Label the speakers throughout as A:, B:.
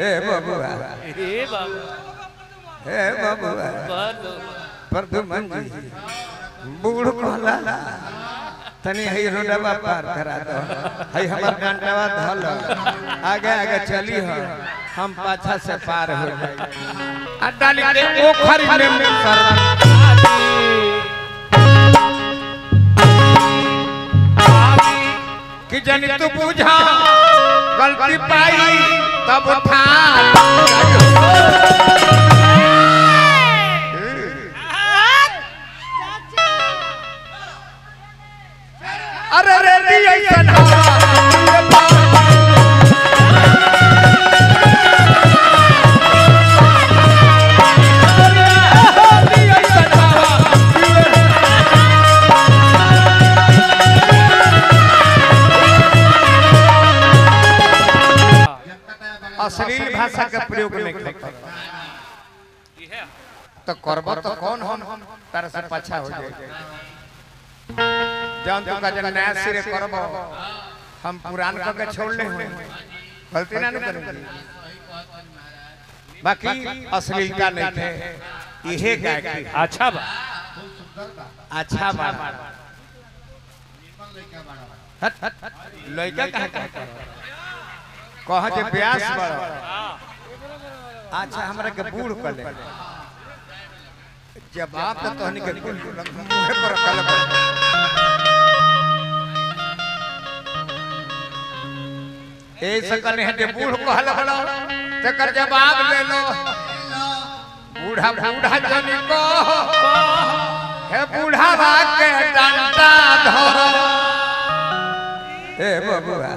A: हे बबुआ हे बबुआ प्रदुमन जी बूढ़ कहला तनी हई रोडवा पार करा दो हई हमर डंडवा धल आगे आगे चली हो हम पाछा से पार हो जाए डाली के ओखरी में कर कि जन तू बुझा गलती पाई तब था अरे रे ऐसा अश्लील भाषा का प्रयोग नहीं करता तो करबो तो कौन हम तार से पाछा हो जाए जान तो का जन नया सिरे करबो हम पुरान का के छोड़ ले हुए गलती ना करेंगे बाकी अश्लीलता नहीं थे इहे गायकी
B: अच्छा बा
A: लइका कहा कहा जे ब्यास बड़ अच्छा हमरा के बूढ़ कर ले जवाब तो तोहनी के मुंह पर कल ए सकने है जे बूढ़ कहल बड़ा तकर जवाब ले लो बूढ़ा बूढ़ा जनी को हे बूढ़ा भाग के डंडा धरो हे बबुआ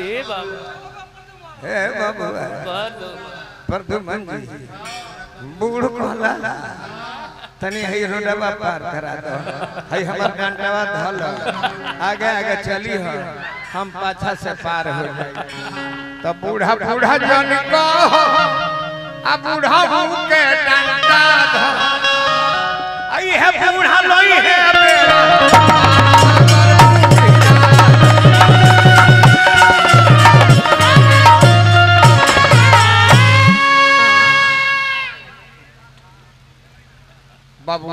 A: हे बबुआ प्रदुमन जी बूढ़ कहला तनी हई रोडवा पार करा दो हई हमर डंडवा धल आगे आगे चली हो हम पाछा से पार हो जाए तो बूढ़ा बूढ़ा जन को आ बूढ़ा के डंडा धल आई है बूढ़ा लोई है बाबू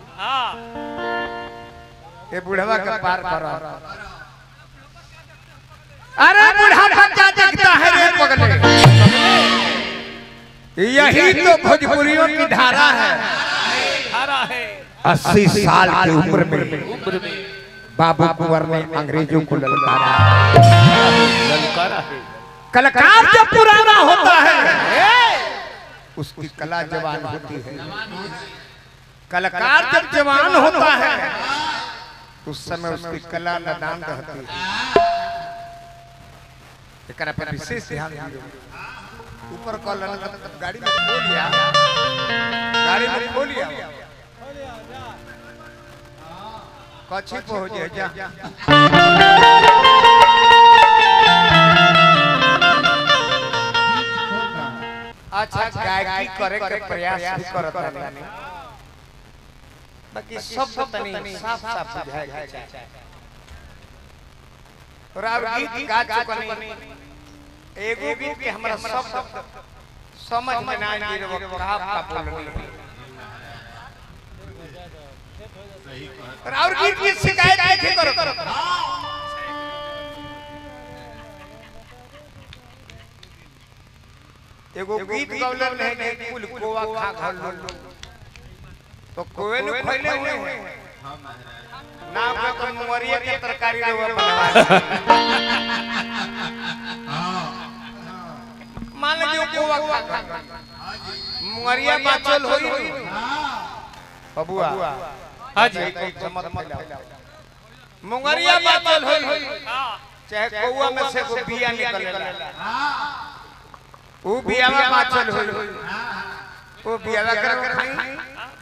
A: ये बुढ़वा का पार करो अरे बुढ़ा बच्चा देखता है रे पगले यही तो भोजपुरियों की धारा है 80 साल की उम्र में बाबू कुंवर ने अंग्रेजों को ललकारा है कलाकार जब पुराना होता है उसकी कला जवान होती है कलाकार जब जवान होता है उस समय उसकी कला नादान रहती है एकरा पर विशेष ध्यान दियो ऊपर कॉलर गाड़ी में खो लिया कच्छी पहुंच जा अच्छा गायकी करे के प्रयास भी करता नहीं बाकी सब तनी साफ साफ बुझाए के और अब गीत गा चुकनी एगो गीत के हमरा सब समझ में ना आई रे कहा का बोलनी और गीत की शिकायत नहीं करो एगो गीत गौलन है कि कुल गोवा खा खा लो तो कोवे नु खइले हुए ना को मुंगरिया के तरकारी रे बनवा मान लीजिए गोवा खा मुंगरिया बाचल होई बबुआ हां जी चमक मिला मुंगरिया बाचल होई चाहे कौवा में से को बिया निकलेला वो बियावा बाचल होई वो बियावा कर खाई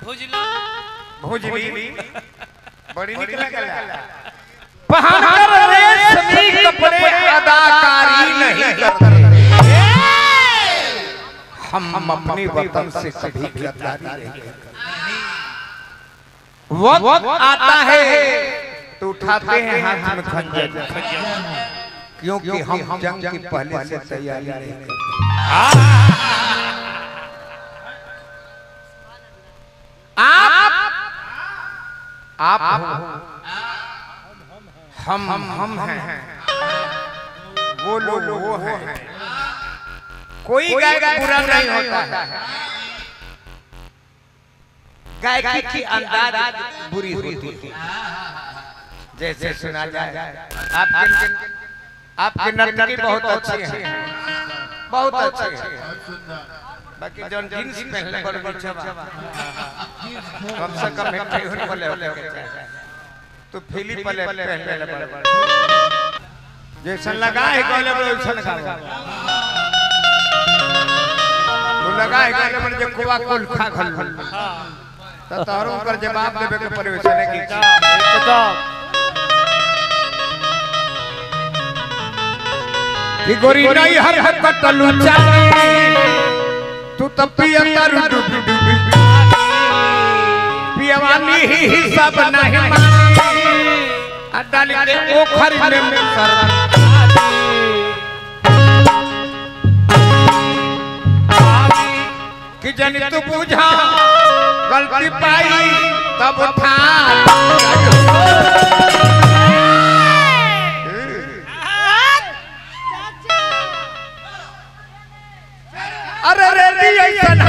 A: भुजली बड़ी निकला पहन कर रेशमी कपड़े अदाकारी नहीं करते हम अपने वतन से कभी गद्दारी नहीं करते वक्त आता है तो उठाते हैं हाथ में खंजर क्योंकि हम जंग की पहले से तैयारी नहीं करते हम हैं, वो लोग वो हैं। कोई गायक बुरा नहीं होता है, गायकी की अंदाज बुरी होती है। जैसे सुना जाए आपके नर्तकी बहुत अच्छी है, बहुत अच्छी है। बाकी जौन जींस पहनले बड़ बिछवा कम से कम एक ठेहुन पले तो फिली पले पहनले बड़ जैसन लगा है गले में वैसन लगा तो लगा है गले में जो कुआ कुल खा खल तो तारों पर जवाब देवे के परिवेशन की कि गोरी नहीं हर हर कटलू तू तब पिया तारू पियावाली ही सब नहीं अडाली के ओखर में कर कि जन तू बुझा गलती पाई तब था अरे रे ऐसन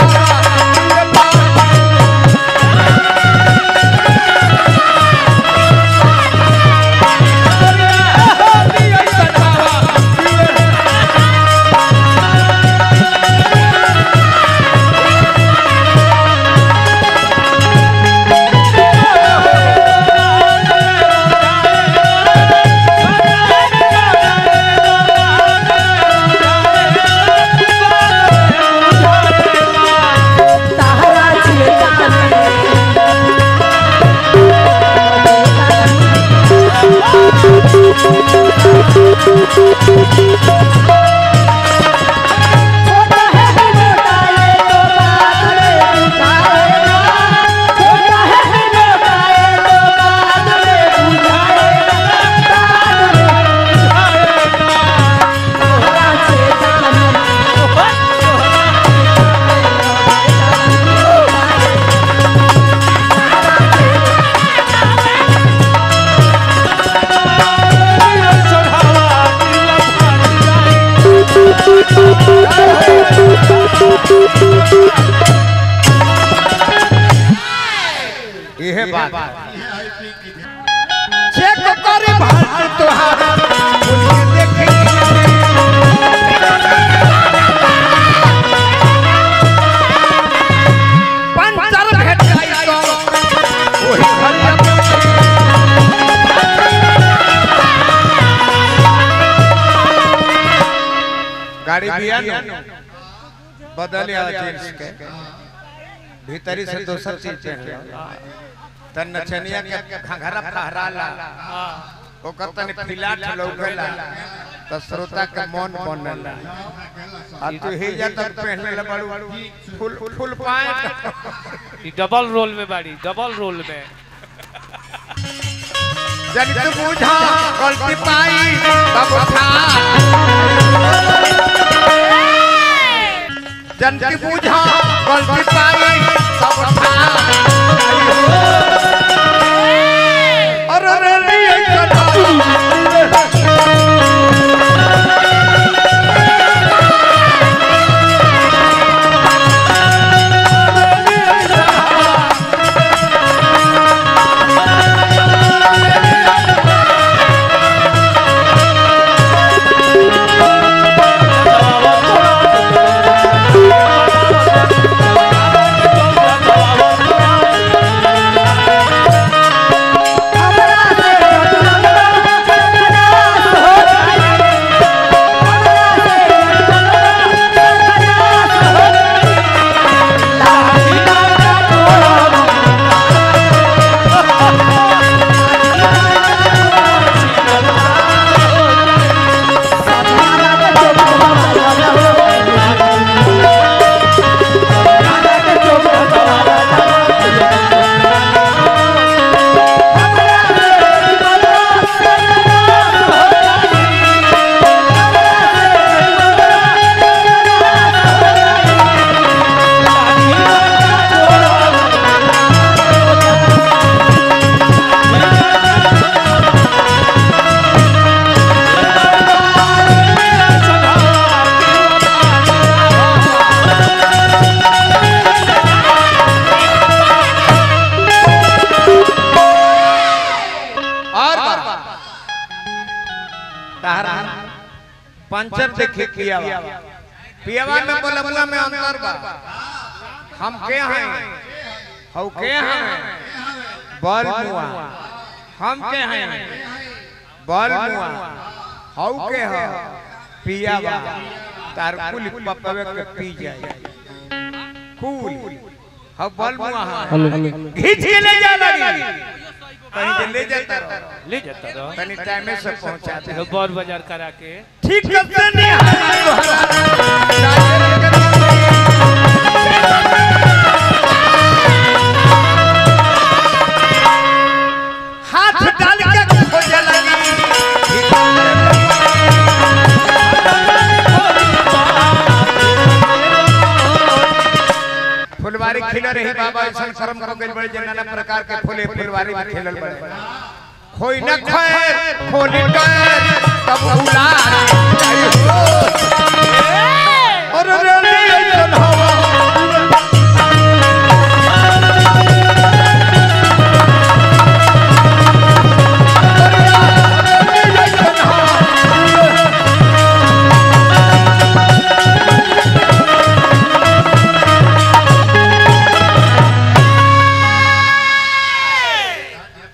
A: ये बात चेक करे भारत तोहारा पंचर भेट जाई तो ओही गाड़ी बिया न बदल या जींस के भीतरी से दोसर चीज पहन तन नचनिया के घंघरा फहराला ओकर तने फिलाट लौकेला त श्रोता के मन बनला आ तू ही जा तक पहनले बड़ू फुल पैंट
B: ई डबल रोल में बाड़ी, डबल रोल में
A: जब तू बुझा गलती पाई तब था जन की बुझा गलती पाई तब था अरे रे पंचर देखे पियावा पियावा में बलमुआ में अंतर बा हम के हैं हौ के हैं बलमुआ हम के हैं बलमुआ हौ के है पियावा तार कुल पपवे के पी जाए कुल हौ बलमुआ घिच के ले जा लगी कहीं से ले जाता रहो तनी टाइम से पहुंचा दे
B: बहुत बाजार करा के
A: ठीक करते नहीं हाथ डाल के खोजे लगी फुलवारी खिला रही बाबा ऐसा कर्म को गइल बड़े नाना प्रकार के फूले फुलवारी में खिलल बड़े खोई न खोए खोली कर तब उला